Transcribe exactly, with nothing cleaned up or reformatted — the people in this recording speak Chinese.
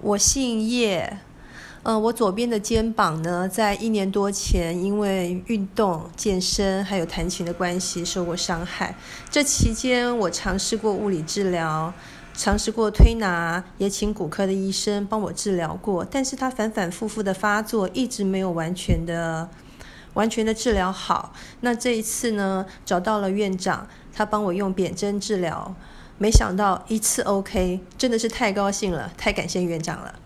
我姓叶，呃，我左边的肩膀呢，在一年多前因为运动、健身还有弹琴的关系受过伤害。这期间我尝试过物理治疗，尝试过推拿，也请骨科的医生帮我治疗过，但是他反反复复的发作，一直没有完全的完全的治疗好。那这一次呢，找到了院长，他帮我用扁针治疗，没想到一次 OK， 真的是太高兴了，太感谢院长了。